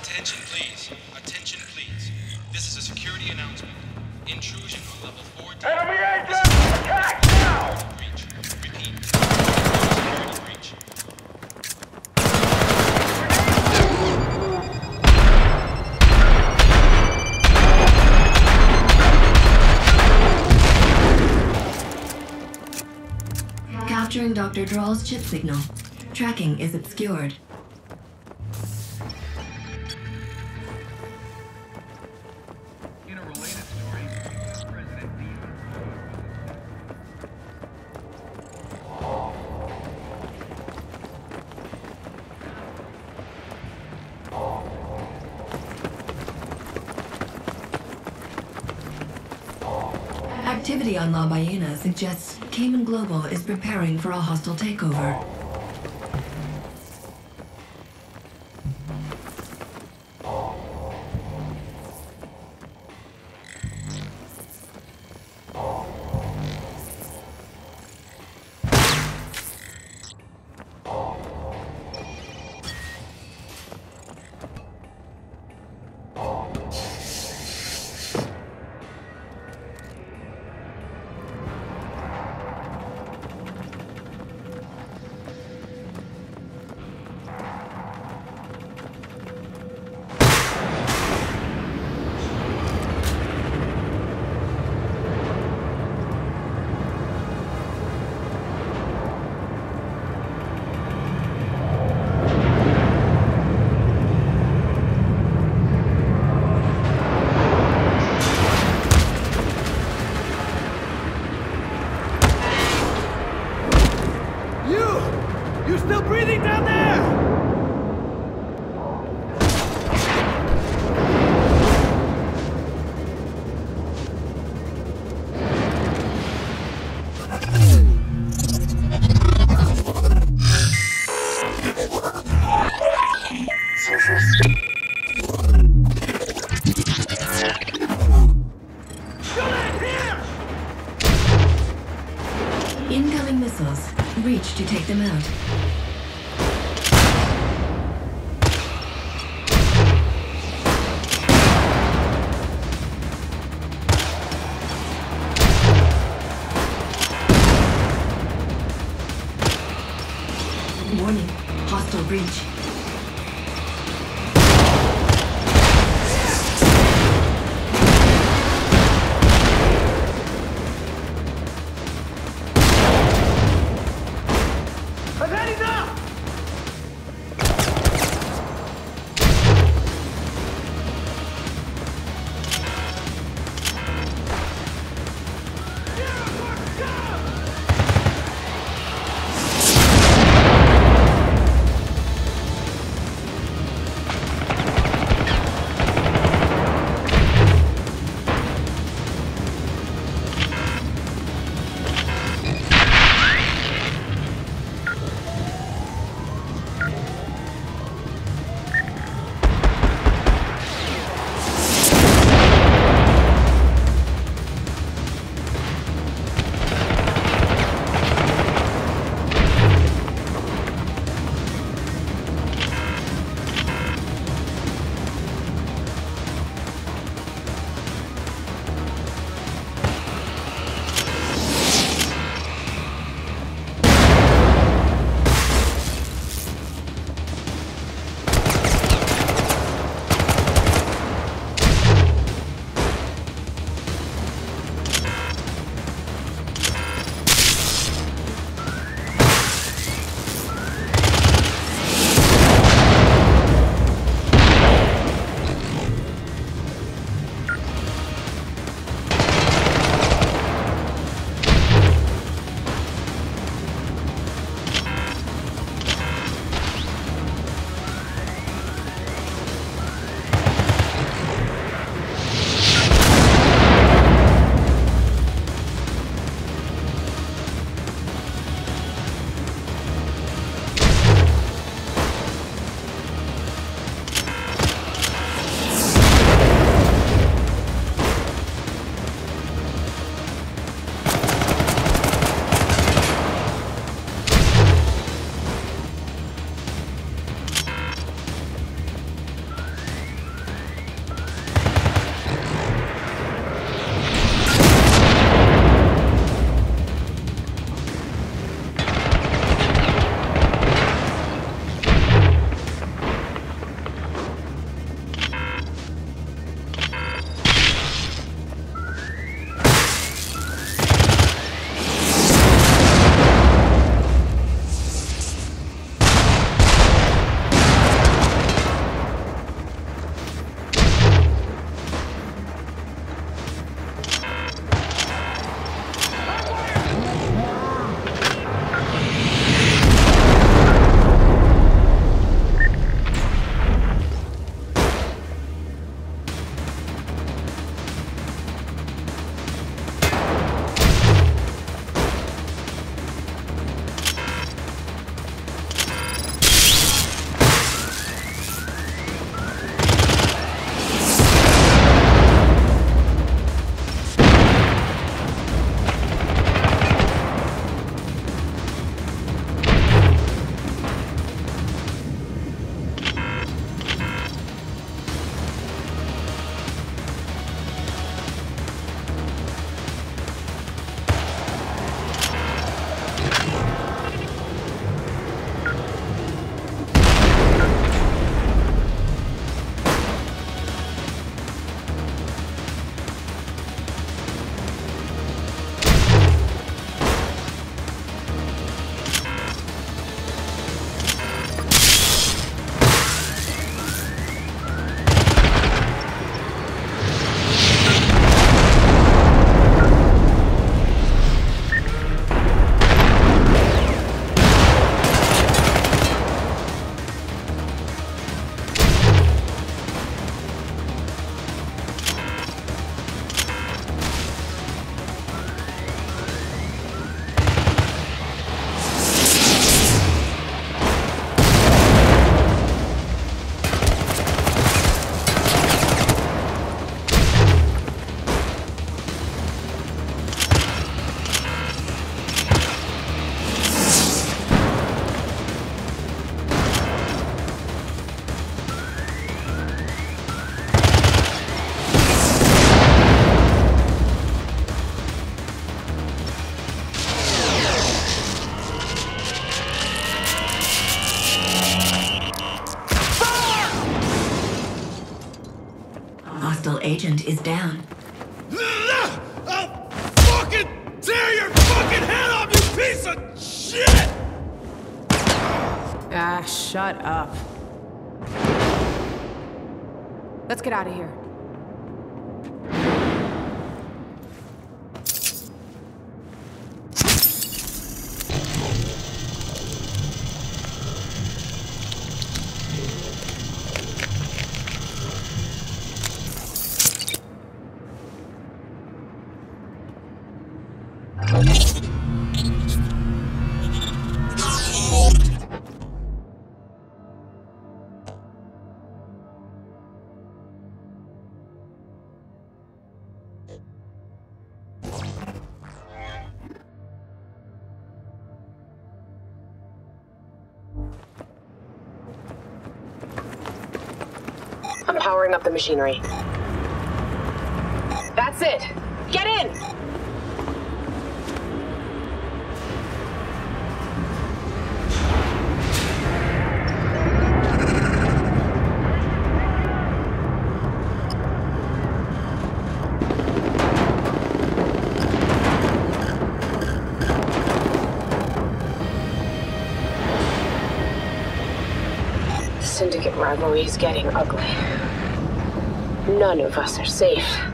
Attention please. Attention please. This is a security announcement. Intrusion on level 14. Enemy agent! Attack now! Breach. Repeat. Security breach. Capturing Dr. Drall's chip signal. Tracking is obscured. In a related story, President D. Activity on La Ballena suggests Cayman Global is preparing for a hostile takeover. You still breathing down there? Incoming missiles. Reach to take them out. Warning. Hostile breach. agent is down. I'll fucking tear your fucking head off, you piece of shit! Ah, shut up. Let's get out of here. I'm powering up the machinery. That's it! Get in! The Syndicate rivalry is getting ugly. None of us are safe.